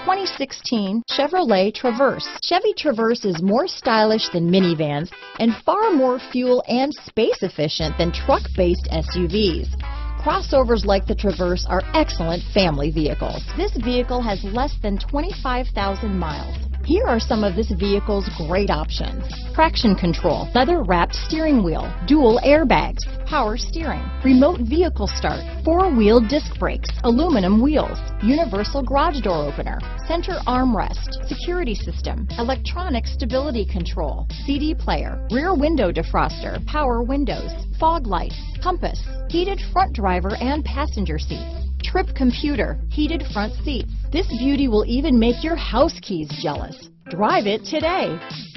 2016 Chevrolet Traverse. Chevy Traverse is more stylish than minivans and far more fuel and space efficient than truck-based SUVs. Crossovers like the Traverse are excellent family vehicles. This vehicle has less than 25,000 miles. Here are some of this vehicle's great options: traction control, leather-wrapped steering wheel, dual airbags, power steering, remote vehicle start, four-wheel disc brakes, aluminum wheels, universal garage door opener, center armrest, security system, electronic stability control, CD player, rear window defroster, power windows, fog lights, compass, heated front driver and passenger seats, trip computer, heated front seats. This beauty will even make your house keys jealous. Drive it today.